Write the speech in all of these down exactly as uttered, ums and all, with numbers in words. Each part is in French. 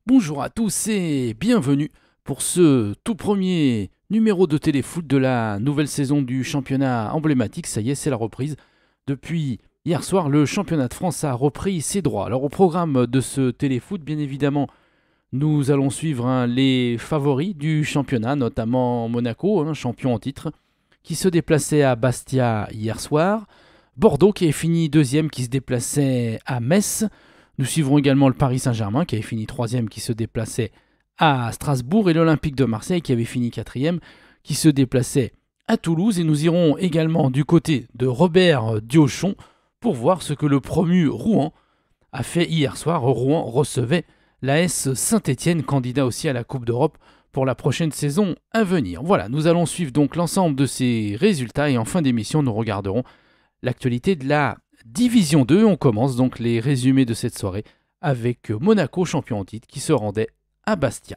Bonjour à tous et bienvenue pour ce tout premier numéro de Téléfoot de la nouvelle saison du championnat emblématique. Ça y est, c'est la reprise. Depuis hier soir, le championnat de France a repris ses droits. Alors au programme de ce Téléfoot, bien évidemment, nous allons suivre hein, les favoris du championnat, notamment Monaco, hein, champion en titre, qui se déplaçait à Bastia hier soir. Bordeaux qui est fini deuxième, qui se déplaçait à Metz. Nous suivrons également le Paris Saint-Germain qui avait fini troisième, qui se déplaçait à Strasbourg, et l'Olympique de Marseille qui avait fini quatrième, qui se déplaçait à Toulouse. Et nous irons également du côté de Robert Diochon pour voir ce que le promu Rouen a fait hier soir. Rouen recevait l'A S Saint-Étienne, candidat aussi à la Coupe d'Europe pour la prochaine saison à venir. Voilà, nous allons suivre donc l'ensemble de ces résultats et en fin d'émission, nous regarderons l'actualité de la Division deux. On commence donc les résumés de cette soirée avec Monaco, champion en titre, qui se rendait à Bastia.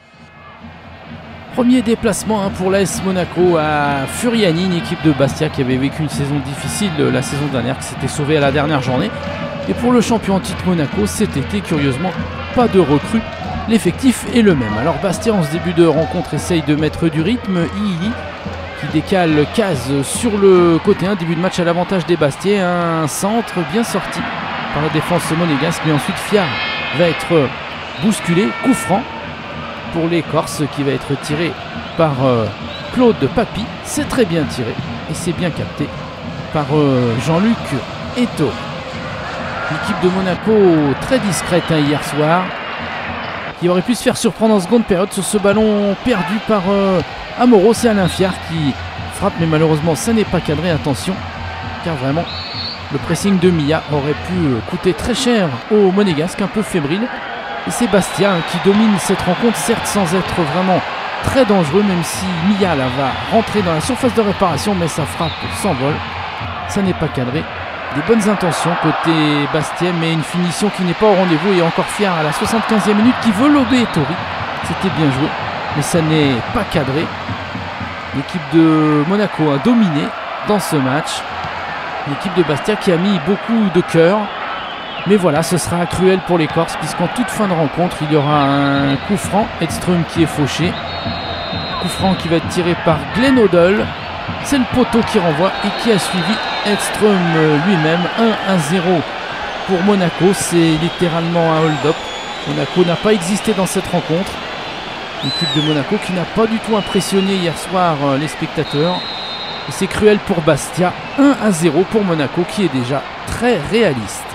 Premier déplacement hein, pour l'A S Monaco à Furiani, une équipe de Bastia qui avait vécu une saison difficile la saison dernière, qui s'était sauvée à la dernière journée. Et pour le champion en titre Monaco, cet été, curieusement, pas de recrues. L'effectif est le même. Alors Bastia, en ce début de rencontre, essaye de mettre du rythme. Iili qui décale case sur le côté, un début de match à l'avantage des Bastiais, un centre bien sorti par la défense monégasque, mais ensuite Fiard va être bousculé, coup franc pour les Corses qui va être tiré par euh, Claude Papy. C'est très bien tiré et c'est bien capté par euh, Jean-Luc Eto'o. L'équipe de Monaco très discrète hein, hier soir, qui aurait pu se faire surprendre en seconde période sur ce ballon perdu par euh, Amoro. C'est Alain Fiard qui frappe, mais malheureusement ça n'est pas cadré. Attention, car vraiment le pressing de Mia aurait pu coûter très cher aux Monégasques, un peu fébrile. Et c'est Bastia hein, qui domine cette rencontre, certes sans être vraiment très dangereux, même si Mia là, va rentrer dans la surface de réparation, mais sa frappe s'envole, ça n'est pas cadré. Des bonnes intentions côté Bastia, mais une finition qui n'est pas au rendez-vous. Et encore Fiard à la soixante-quinzième minute qui veut lober Ettori. C'était bien joué, mais ça n'est pas cadré. L'équipe de Monaco a dominé dans ce match. L'équipe de Bastia qui a mis beaucoup de cœur. Mais voilà, ce sera cruel pour les Corses, puisqu'en toute fin de rencontre, il y aura un coup franc. Edström qui est fauché. Coup franc qui va être tiré par Glenn Hoddle. C'est le poteau qui renvoie et qui a suivi Edström lui-même. un à zéro pour Monaco. C'est littéralement un hold-up. Monaco n'a pas existé dans cette rencontre. L'équipe de Monaco qui n'a pas du tout impressionné hier soir les spectateurs. Et c'est cruel pour Bastia. un à zéro pour Monaco qui est déjà très réaliste.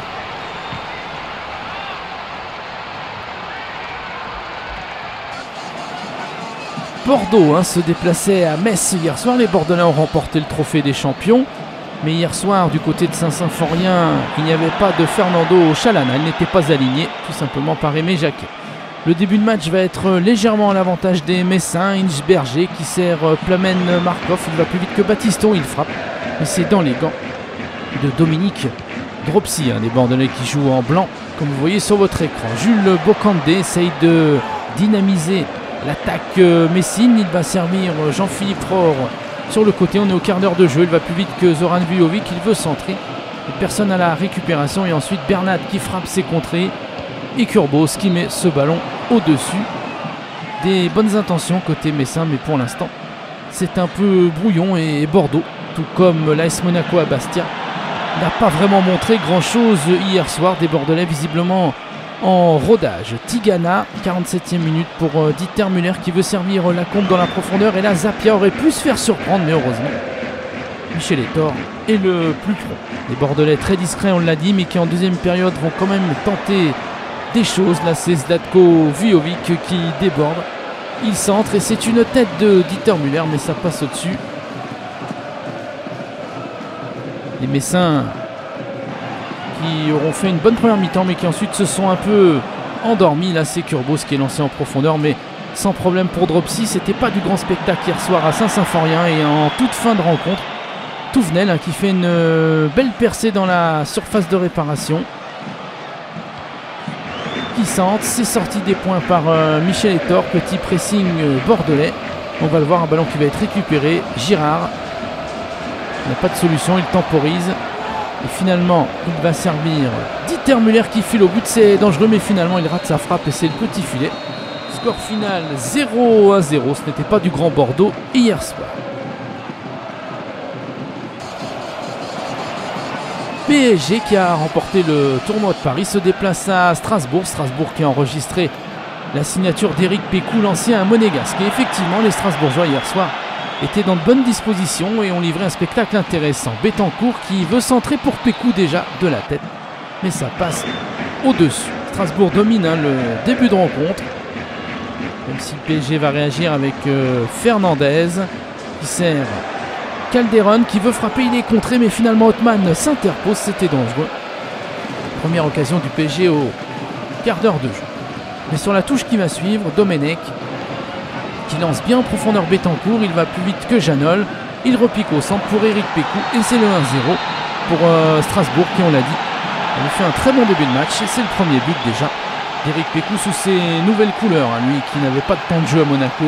Bordeaux hein, se déplaçait à Metz hier soir. Les Bordelais ont remporté le trophée des champions. Mais hier soir, du côté de Saint-Symphorien, il n'y avait pas de Fernando Chalana. Il n'était pas aligné, tout simplement par Aimé Jacquet. Le début de match va être légèrement à l'avantage des Messins. Inchberger qui sert Plamen Markov. Il va plus vite que Battiston, il frappe. Mais c'est dans les gants de Dominique Dropsy, hein, des Bordelais qui jouent en blanc, comme vous voyez sur votre écran. Jules Bocandé essaye de dynamiser l'attaque Messine. Il va servir Jean-Philippe Rohr sur le côté. On est au quart d'heure de jeu. Il va plus vite que Zoran Vujovic. Il veut centrer. Personne à la récupération. Et ensuite Bernat qui frappe ses contrées. Et Kurbos qui met ce ballon au-dessus. Des bonnes intentions côté Messin. Mais pour l'instant, c'est un peu brouillon. Et Bordeaux, tout comme l'A S Monaco à Bastia, n'a pas vraiment montré grand-chose hier soir. Des Bordelais visiblement en rodage. Tigana, quarante-septième minute pour euh, Dieter Müller qui veut servir la combe dans la profondeur. Et là, Zapia aurait pu se faire surprendre, mais heureusement, Michel Etor est le plus prompt. Les Bordelais très discrets, on l'a dit, mais qui en deuxième période vont quand même tenter des choses. Là, c'est Zlatko Vujovic qui déborde. Il centre et c'est une tête de Dieter Müller, mais ça passe au-dessus. Les Messins qui auront fait une bonne première mi-temps, mais qui ensuite se sont un peu endormis. Là, c'est Kurbos qui est lancé en profondeur, mais sans problème pour Dropsy. C'était pas du grand spectacle hier soir à Saint-Symphorien. Et en toute fin de rencontre, Touvenel hein, qui fait une euh, belle percée dans la surface de réparation. Qui centre, c'est sorti des points par euh, Michel Etor. Petit pressing euh, bordelais. On va le voir, un ballon qui va être récupéré. Girard n'a pas de solution, il temporise. Et finalement, il va servir Dieter Müller qui file au but. C'est dangereux, mais finalement, il rate sa frappe et c'est le petit filet. Score final zéro à zéro. Ce n'était pas du Grand Bordeaux hier soir. P S G qui a remporté le tournoi de Paris se déplace à Strasbourg. Strasbourg qui a enregistré la signature d'Éric Pécou, l'ancien monégasque. Et effectivement, les Strasbourgeois hier soir étaient dans de bonnes dispositions et ont livré un spectacle intéressant. Bettencourt qui veut centrer pour Pécou déjà de la tête, mais ça passe au-dessus. Strasbourg domine hein, le début de rencontre, même si le P S G va réagir avec euh, Fernandez qui sert Calderon qui veut frapper, il est contré, mais finalement Othman s'interpose, c'était dangereux. Première occasion du P S G au quart d'heure de jeu. Mais sur la touche qui va suivre, Domenech qui lance bien en profondeur Bettencourt, il va plus vite que Janol, il repique au centre pour Éric Pécou et c'est le un zéro pour euh, Strasbourg qui, on l'a dit, a fait un très bon début de match et c'est le premier but déjà d'Éric Pécou sous ses nouvelles couleurs, hein, lui qui n'avait pas de temps de jeu à Monaco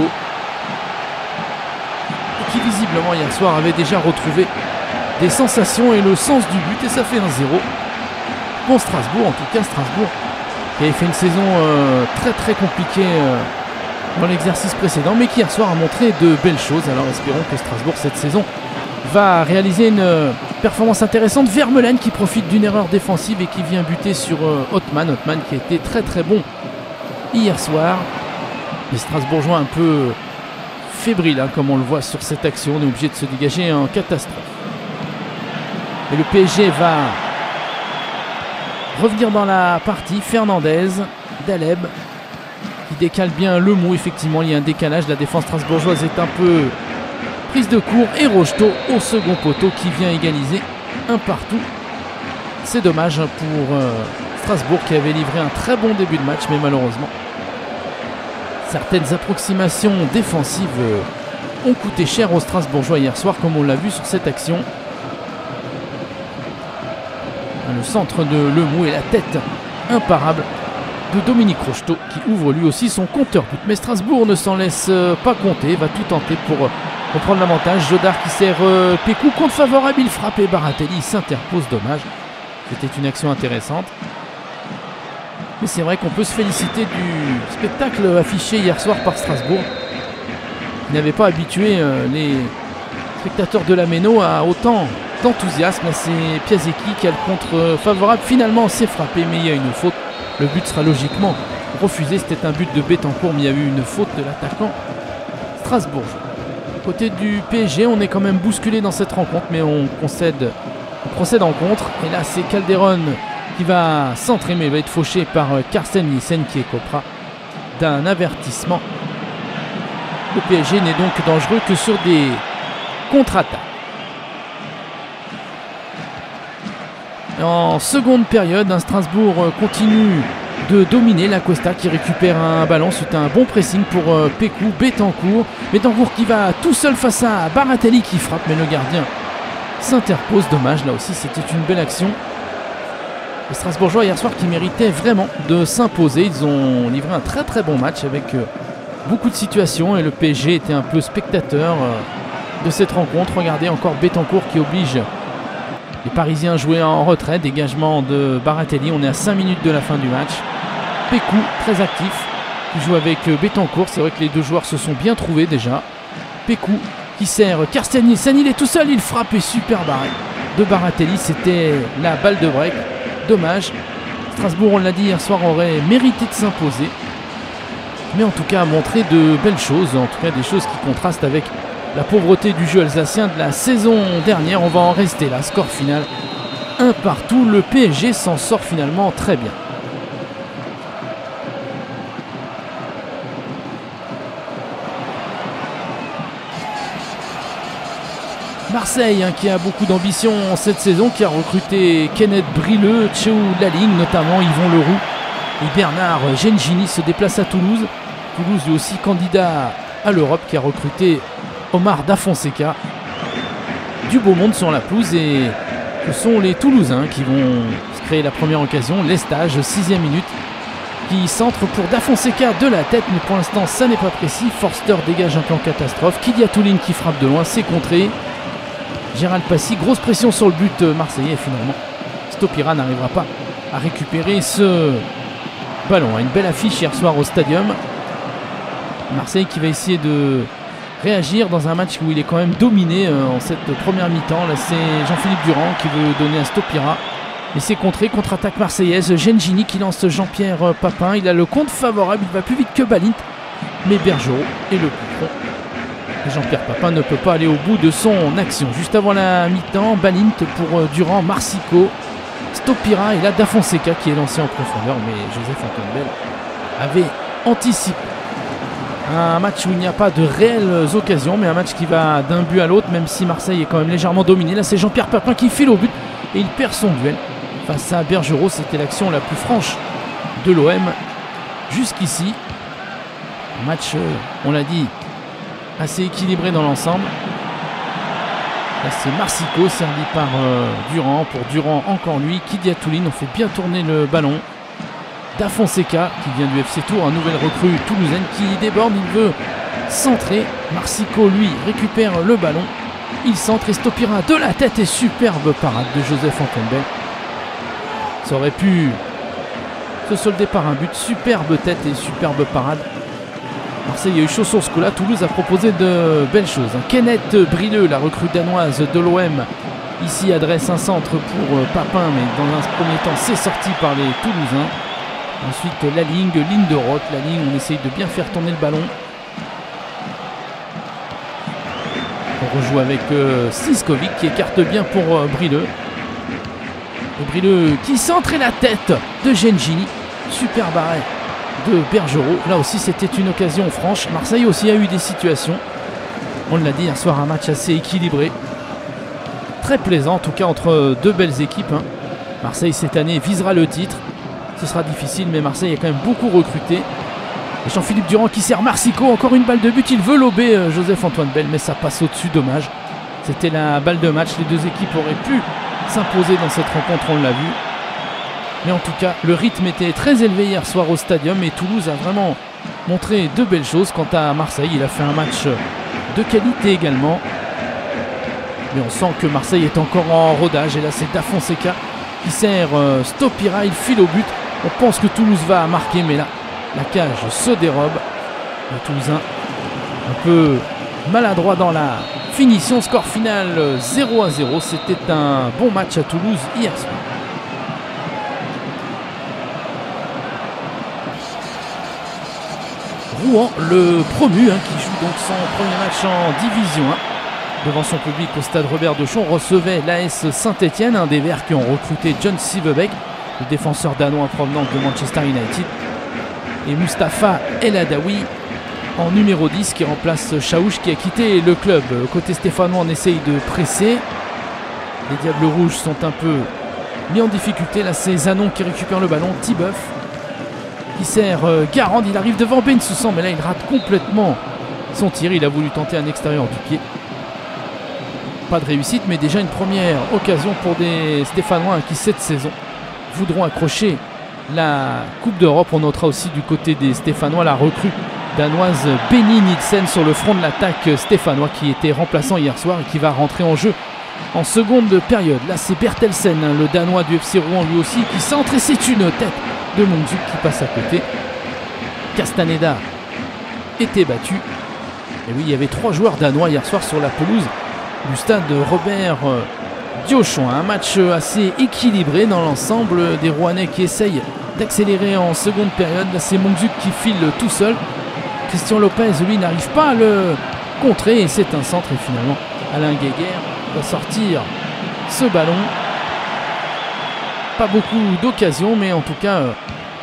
et qui visiblement hier soir avait déjà retrouvé des sensations et le sens du but et ça fait un zéro pour Strasbourg. En tout cas Strasbourg qui avait fait une saison euh, très très compliquée euh, dans l'exercice précédent, mais qui hier soir a montré de belles choses. Alors espérons que Strasbourg cette saison va réaliser une euh, performance intéressante. Vermeulen qui profite d'une erreur défensive et qui vient buter sur euh, Othman. Othman qui a été très très bon hier soir. Les Strasbourgeois un peu fébriles, hein, comme on le voit sur cette action. On est obligé de se dégager en catastrophe. Et le P S G va revenir dans la partie. Fernandez, Daleb qui décale bien le mot. Effectivement, il y a un décalage. La défense strasbourgeoise est un peu prise de court. Et Rocheteau au second poteau qui vient égaliser un partout. C'est dommage pour euh, Strasbourg qui avait livré un très bon début de match, mais malheureusement, certaines approximations défensives euh, ont coûté cher aux Strasbourgeois hier soir, comme on l'a vu sur cette action. Le centre de Lemou et la tête imparable de Dominique Rocheteau qui ouvre lui aussi son compteur but. Mais Strasbourg ne s'en laisse pas compter, va tout tenter pour reprendre l'avantage. Jodard qui sert euh, Pécou, contre favorable, il frappe et Baratelli s'interpose, dommage. C'était une action intéressante. Mais c'est vrai qu'on peut se féliciter du spectacle affiché hier soir par Strasbourg. Il n'avait pas habitué euh, les spectateurs de la Méno à autant d'enthousiasme. C'est Piasecki qui a le contre favorable. Finalement, c'est frappé, mais il y a une faute. Le but sera logiquement refusé. C'était un but de Bettencourt, mais il y a eu une faute de l'attaquant Strasbourg. Côté du P S G, on est quand même bousculé dans cette rencontre, mais on concède, on procède en contre. Et là, c'est Calderon qui va centrer, mais il va être fauché par Carsten Nielsen qui écopera d'un avertissement. Le P S G n'est donc dangereux que sur des contre-attaques. En seconde période, un Strasbourg continue de dominer. La Costa qui récupère un ballon. C'est un bon pressing pour Pécou. Bettencourt. Bettencourt qui va tout seul face à Baratelli qui frappe, mais le gardien s'interpose. Dommage, là aussi c'était une belle action. Les Strasbourgeois hier soir qui méritaient vraiment de s'imposer. Ils ont livré un très très bon match avec beaucoup de situations et le P S G était un peu spectateur de cette rencontre. Regardez encore Bettencourt qui oblige les Parisiens jouaient en retrait, dégagement de Baratelli. On est à cinq minutes de la fin du match. Pécou, très actif, qui joue avec Bettencourt. C'est vrai que les deux joueurs se sont bien trouvés déjà. Pécou qui sert Carsten Nielsen, il est tout seul, il frappe et super barré de Baratelli. C'était la balle de break. Dommage. Strasbourg, on l'a dit hier soir, aurait mérité de s'imposer. Mais en tout cas a montré de belles choses, en tout cas des choses qui contrastent avec la pauvreté du jeu alsacien de la saison dernière. On va en rester là. Score final un partout. Le P S G s'en sort finalement très bien. Marseille hein, qui a beaucoup d'ambition cette saison, qui a recruté Kenneth Brileux, Tchéou Laligne notamment, Yvon Leroux et Bernard Gengini se déplace à Toulouse. Toulouse lui aussi candidat à l'Europe, qui a recruté Omar Da Fonseca. Du beau monde sur la pelouse et ce sont les Toulousains qui vont se créer la première occasion. Lestage, sixième minute, qui centre pour Da Fonseca de la tête, mais pour l'instant ça n'est pas précis. Forster dégage un plan catastrophe. Kylian Touline qui frappe de loin, c'est contré. Gérald Passy. Grosse pression sur le but marseillais et finalement Stopira n'arrivera pas à récupérer ce ballon. Une belle affiche hier soir au Stadium. Marseille qui va essayer de réagir dans un match où il est quand même dominé en cette première mi-temps. Là c'est Jean-Philippe Durand qui veut donner à Stopira. Et c'est contré, contre-attaque marseillaise. Gengini qui lance Jean-Pierre Papin. Il a le compte favorable, il va plus vite que Balint. Mais Bergerot est le plus prompt. Et Jean-Pierre Papin ne peut pas aller au bout de son action. Juste avant la mi-temps, Balint pour Durand, Marsico, Stopira et là Da Fonseca qui est lancé en profondeur. Mais Joseph Antoine Bell avait anticipé. Un match où il n'y a pas de réelles occasions, mais un match qui va d'un but à l'autre, même si Marseille est quand même légèrement dominé. Là c'est Jean-Pierre Papin qui file au but et il perd son duel face à Bergerot. C'était l'action la plus franche de l'O M jusqu'ici. Un match, on l'a dit, assez équilibré dans l'ensemble. Là c'est Marsico servi par euh, Durand. Pour Durand encore lui, Kidiatouline, on fait bien tourner le ballon. Da Fonseca qui vient du F C Tours, un nouvel recrue toulousaine qui déborde, il veut centrer. Marsico lui récupère le ballon, il centre et Stopira de la tête et superbe parade de Joseph Antoine Bell. Ça aurait pu se solder par un but, superbe tête et superbe parade. Marseille a eu chaud sur ce coup-là, Toulouse a proposé de belles choses. Kenneth Brileux, la recrue danoise de l'O M, ici adresse un centre pour Papin, mais dans un premier temps c'est sorti par les Toulousains. Ensuite la ligne, ligne de Roth, la ligne, on essaye de bien faire tourner le ballon. On rejoue avec euh, Siskovic qui écarte bien pour euh, Brileux. Et Brileux qui centre et la tête de Gengini. Super arrêt de Bergerot. Là aussi c'était une occasion franche. Marseille aussi a eu des situations. On l'a dit hier soir, un match assez équilibré. Très plaisant en tout cas entre deux belles équipes. Hein. Marseille cette année visera le titre. Ce sera difficile, mais Marseille a quand même beaucoup recruté. Et Jean-Philippe Durand qui sert Marsico, encore une balle de but. Il veut lober euh, Joseph Antoine Bell, mais ça passe au-dessus, dommage. C'était la balle de match. Les deux équipes auraient pu s'imposer dans cette rencontre, on l'a vu. Mais en tout cas, le rythme était très élevé hier soir au Stadium et Toulouse a vraiment montré de belles choses. Quant à Marseille, il a fait un match de qualité également. Mais on sent que Marseille est encore en rodage. Et là, c'est Da Fonseca qui sert euh, Stopira, il file au but. On pense que Toulouse va marquer, mais là, la cage se dérobe. Le Toulousain un peu maladroit dans la finition. Score final zéro à zéro. C'était un bon match à Toulouse hier soir. Rouen, le promu, hein, qui joue donc son premier match en Division un. Devant son public au stade Robert Deschamps, recevait l'A S Saint-Etienne, un des Verts qui ont recruté John Sivebeck, le défenseur danois provenant de Manchester United, et Mustapha El Adaoui en numéro dix qui remplace Chaouch qui a quitté le club. Côté stéphanois, on essaye de presser. Les Diables Rouges sont un peu mis en difficulté. Là, c'est Zanon qui récupère le ballon. Tibeuf qui sert Garand. Il arrive devant Bensoussan, mais là, il rate complètement son tir. Il a voulu tenter un extérieur du pied. Pas de réussite, mais déjà une première occasion pour des Stéphanois qui, cette saison, voudront accrocher la Coupe d'Europe. On notera aussi du côté des Stéphanois la recrue danoise Benny Nielsen sur le front de l'attaque stéphanois qui était remplaçant hier soir et qui va rentrer en jeu en seconde période. Là, c'est Bertelsen, le Danois du F C Rouen lui aussi, qui centre et c'est une tête de Mongzuk qui passe à côté. Castaneda était battu. Et oui, il y avait trois joueurs danois hier soir sur la pelouse du stade Robert Diochon. Un match assez équilibré dans l'ensemble, des Rouennais qui essayent d'accélérer en seconde période. Là, c'est Mongzuk qui file tout seul. Christian Lopez, lui, n'arrive pas à le contrer et c'est un centre. Et finalement, Alain Guéguer va sortir ce ballon. Pas beaucoup d'occasions, mais en tout cas, euh,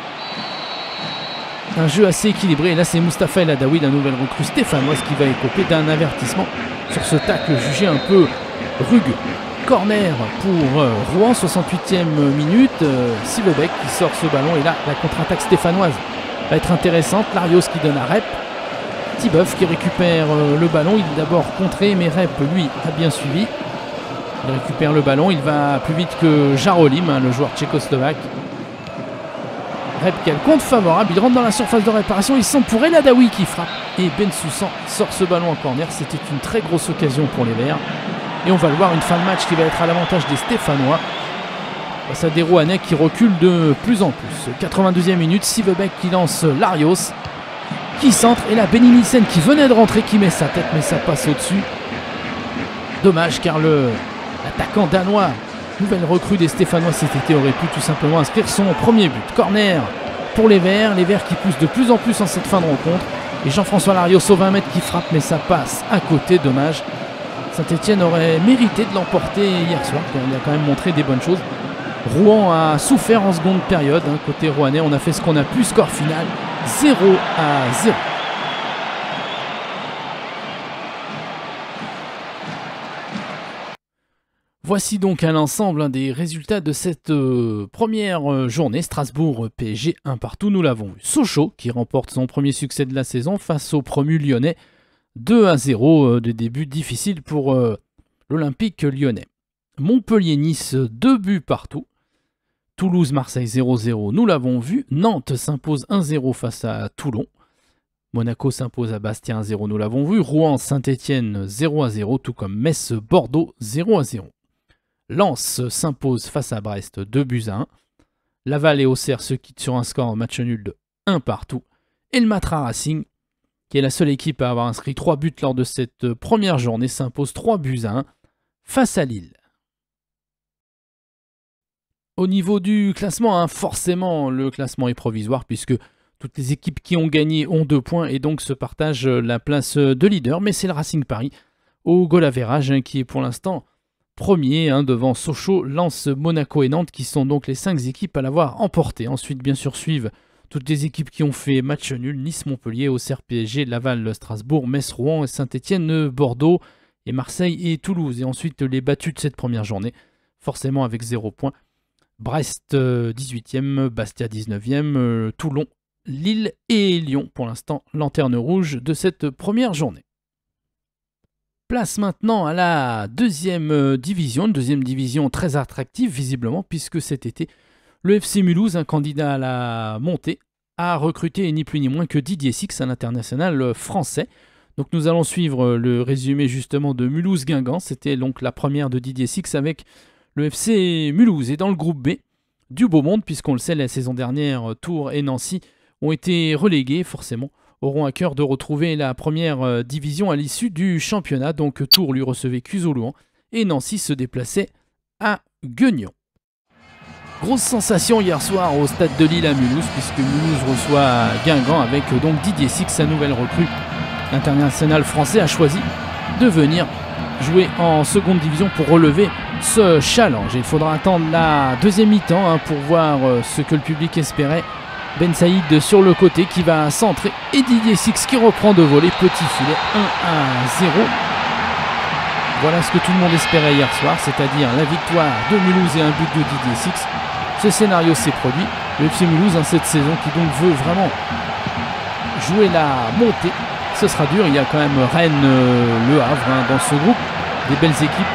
un jeu assez équilibré. Et là, c'est Mustapha El Adaoui, la nouvelle recrue stéphanoise, qui va écoper d'un avertissement sur ce tacle jugé un peu rugueux. Corner pour euh, Rouen, soixante-huitième minute. Euh, Sivebeck qui sort ce ballon. Et là, la contre-attaque stéphanoise va être intéressante. Larios qui donne à Rep. Tibeuf qui récupère euh, le ballon. Il est d'abord contré, mais Rep, lui, a bien suivi. Il récupère le ballon. Il va plus vite que Jarolim, hein, le joueur tchécoslovaque. Rep qui a le compte favorable. Il rentre dans la surface de réparation. Il sent pour El Adaoui qui frappe. Et Bensoussan sort ce ballon en corner. C'était une très grosse occasion pour les Verts. Et on va le voir, une fin de match qui va être à l'avantage des Stéphanois. Face à des Rouennais qui reculent de plus en plus. quatre-vingt-deuxième minute, Sivebek qui lance Larios, qui centre. Et là, Beninissen qui venait de rentrer, qui met sa tête, mais ça passe au-dessus. Dommage car le l'attaquant danois, nouvelle recrue des Stéphanois cet été, aurait pu tout simplement inscrire son premier but. Corner pour les Verts, les Verts qui poussent de plus en plus en cette fin de rencontre. Et Jean-François Larios au vingt mètres qui frappe, mais ça passe à côté, dommage. Saint-Etienne aurait mérité de l'emporter hier soir, on a quand même montré des bonnes choses. Rouen a souffert en seconde période, hein, côté rouennais, on a fait ce qu'on a pu, score final zéro à zéro. Voici donc un ensemble hein, des résultats de cette euh, première euh, journée. Strasbourg P S G un partout, nous l'avons vu. Sochaux qui remporte son premier succès de la saison face au promu lyonnais deux à zéro, euh, de début difficile pour euh, l'Olympique lyonnais. Montpellier-Nice, deux buts partout. Toulouse-Marseille zéro zéro, nous l'avons vu. Nantes s'impose un zéro face à Toulon. Monaco s'impose à Bastia un zéro, nous l'avons vu. Rouen-Saint-Etienne zéro à zéro, tout comme Metz-Bordeaux zéro à zéro. Lens s'impose face à Brest deux buts à un. Laval et Auxerre se quittent sur un score match nul de un partout. Et le Matra Racing, qui est la seule équipe à avoir inscrit trois buts lors de cette première journée, s'impose trois buts à un face à Lille. Au niveau du classement, hein, forcément le classement est provisoire puisque toutes les équipes qui ont gagné ont deux points et donc se partagent la place de leader. Mais c'est le Racing Paris au goal average hein, qui est pour l'instant premier hein, devant Sochaux, Lens, Monaco et Nantes qui sont donc les cinq équipes à l'avoir emporté. Ensuite bien sûr suivent toutes les équipes qui ont fait match nul, Nice, Montpellier, Auxerre, P S G, Laval, Strasbourg, Metz, Rouen, Saint-Etienne, Bordeaux et Marseille et Toulouse. Et ensuite les battus de cette première journée, forcément avec zéro point. Brest dix-huitième, Bastia dix-neuvième, Toulon, Lille et Lyon pour l'instant lanterne rouge de cette première journée. Place maintenant à la deuxième division, une deuxième division très attractive visiblement puisque cet été le F C Mulhouse, un candidat à la montée, a recruté ni plus ni moins que Didier Six, un international français. Donc nous allons suivre le résumé justement de Mulhouse-Guingamp, c'était donc la première de Didier Six avec le F C Mulhouse. Et dans le groupe B, du beau monde, puisqu'on le sait, la saison dernière, Tours et Nancy ont été relégués, forcément, auront à cœur de retrouver la première division à l'issue du championnat. Donc Tours lui recevait Cusaux-Louhan et Nancy se déplaçait à Guignon. Grosse sensation hier soir au stade de Lille à Mulhouse, puisque Mulhouse reçoit Guingamp avec donc Didier Six, sa nouvelle recrue. L'international français a choisi de venir jouer en seconde division pour relever ce challenge. Il faudra attendre la deuxième mi-temps hein, pour voir euh, ce que le public espérait. Ben Saïd sur le côté qui va centrer et Didier Six qui reprend de voler, petit filet un à zéro. Voilà ce que tout le monde espérait hier soir, c'est-à-dire la victoire de Mulhouse et un but de Didier Six. Ce scénario s'est produit. Le F C Mulhouse hein, cette saison qui donc veut vraiment jouer la montée. Ce sera dur, il y a quand même Rennes, euh, Le Havre hein, dans ce groupe, des belles équipes.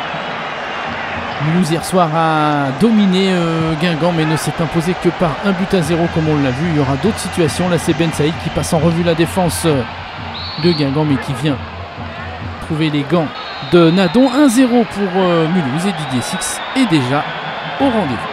Mulhouse hier soir a dominé euh, Guingamp mais ne s'est imposé que par un but à zéro comme on l'a vu. Il y aura d'autres situations, là c'est Ben Saïd qui passe en revue la défense euh, de Guingamp mais qui vient trouver les gants de Nadon. un zéro pour euh, Mulhouse et Didier Six est déjà au rendez-vous.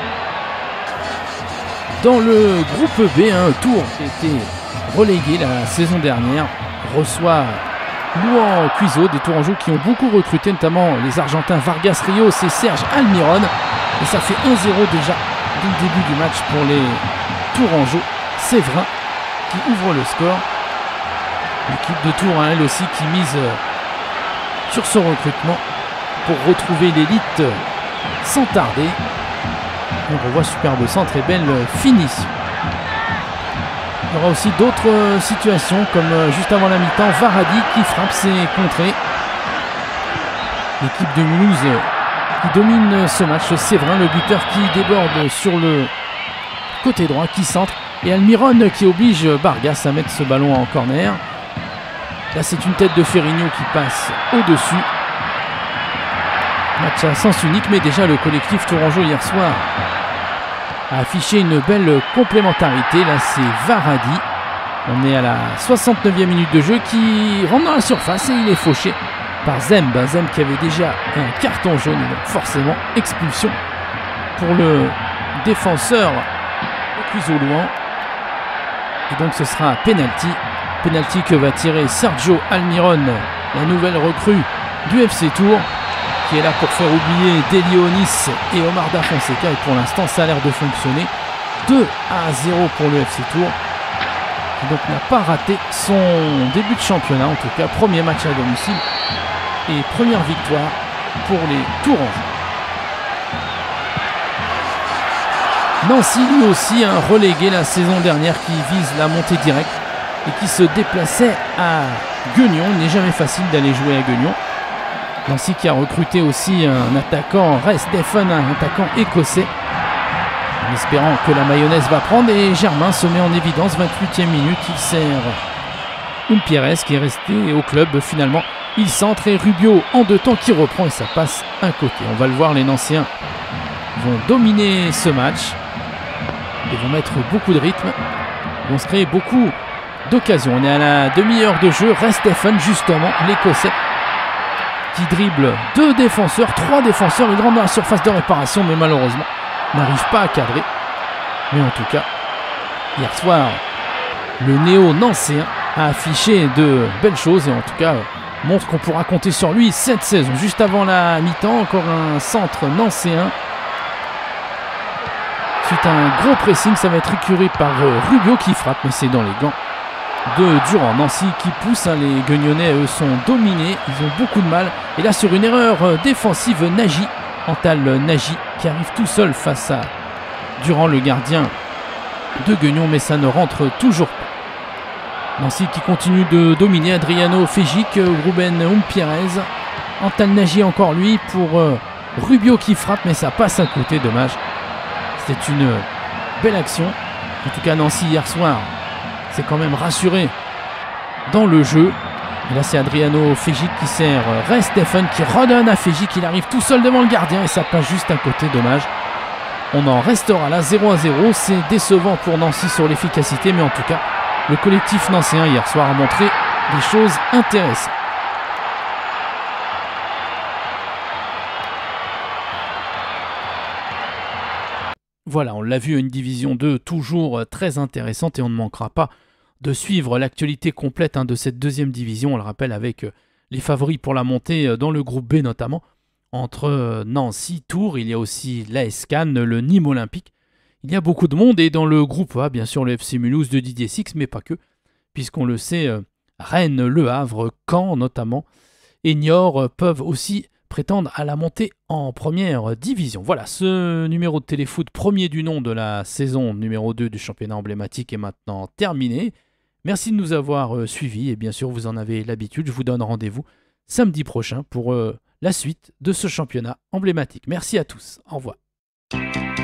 Dans le groupe B, hein, Tours qui a été relégué la saison dernière reçoit Louan Cuiseaux, des Tourangeaux qui ont beaucoup recruté, notamment les Argentins Vargas Rios et Serge Almiron. Et ça fait un zéro déjà dès le début du match pour les Tourangeaux. Séverin qui ouvre le score. L'équipe de Tours, hein, elle aussi, qui mise sur ce recrutement pour retrouver l'élite sans tarder. On revoit superbe centre et belle finition. Il y aura aussi d'autres situations comme juste avant la mi-temps, Varadi qui frappe ses contrées. L'équipe de Mulhouse qui domine ce match, Séverin, le buteur qui déborde sur le côté droit, qui centre. Et Almiron qui oblige Vargas à mettre ce ballon en corner. Là c'est une tête de Ferrigno qui passe au-dessus. Match à sens unique, mais déjà le collectif tourangeau hier soir a affiché une belle complémentarité. Là c'est Varadi, on est à la soixante-neuvième minute de jeu, qui rentre dans la surface et il est fauché par Zem. Zem qui avait déjà un carton jaune et donc forcément expulsion pour le défenseur Cuiseau-Louan. Et donc ce sera un penalty. Penalty que va tirer Sergio Almiron, la nouvelle recrue du F C Tours, qui est là pour faire oublier Delionis et Omar Da Fonseca. Et pour l'instant, ça a l'air de fonctionner. deux à zéro pour le F C Tours, qui donc n'a pas raté son début de championnat. En tout cas, premier match à domicile et première victoire pour les Tourangeaux. Nancy, lui aussi, un relégué la saison dernière qui vise la montée directe et qui se déplaçait à Guignon. Il n'est jamais facile d'aller jouer à Guignon. Nancy qui a recruté aussi un attaquant, Ray Stephen, un attaquant écossais, en espérant que la mayonnaise va prendre. Et Germain se met en évidence, vingt-huitième minute, il sert Umpierrez qui est resté au club. Finalement, il centre et Rubio en deux temps qui reprend et ça passe un côté. On va le voir, les Nancéens vont dominer ce match et vont mettre beaucoup de rythme, vont se créer beaucoup d'occasions. On est à la demi-heure de jeu. Ray Stephen, justement, l'Écossais, qui dribble deux défenseurs, trois défenseurs. Il rentre dans la surface de réparation, mais malheureusement, n'arrive pas à cadrer. Mais en tout cas, hier soir, le néo-nancéen a affiché de belles choses et en tout cas, montre qu'on pourra compter sur lui cette saison. Juste avant la mi-temps, encore un centre nancéen. Suite à un gros pressing, ça va être écuré par Rubio qui frappe, mais c'est dans les gants de Durand. Nancy qui pousse, hein, les Guignonnais eux sont dominés, ils ont beaucoup de mal. Et là sur une erreur défensive, Nagy, Antal Nagy, qui arrive tout seul face à Durand, le gardien de Guignon, mais ça ne rentre toujours pas. Nancy qui continue de dominer, Adriano Fejic, Ruben Umpierrez, Antal Nagy encore lui pour euh, Rubio qui frappe, mais ça passe à côté, dommage. C'est une belle action. En tout cas, Nancy hier soir s'est quand même rassuré dans le jeu. Et là, c'est Adriano Fejic qui sert Ray Stephen qui redonne à Fejic. Il arrive tout seul devant le gardien et ça passe juste à côté. Dommage. On en restera là, zéro à zéro. C'est décevant pour Nancy sur l'efficacité, mais en tout cas, le collectif nancéen hier soir a montré des choses intéressantes. Voilà, on l'a vu, une division deux toujours très intéressante et on ne manquera pas de suivre l'actualité complète, hein, de cette deuxième division. On le rappelle, avec les favoris pour la montée dans le groupe B notamment, entre Nancy, Tours, il y a aussi l'A S Cannes, le Nîmes Olympique. Il y a beaucoup de monde et dans le groupe A, bien sûr, le F C Mulhouse de Didier Six, mais pas que, puisqu'on le sait, Rennes, Le Havre, Caen notamment, et Niort peuvent aussi prétendre à la montée en première division. Voilà, ce numéro de Téléfoot, premier du nom de la saison numéro deux du championnat emblématique, est maintenant terminé. Merci de nous avoir suivis et bien sûr, vous en avez l'habitude, je vous donne rendez-vous samedi prochain pour euh, la suite de ce championnat emblématique. Merci à tous, au revoir.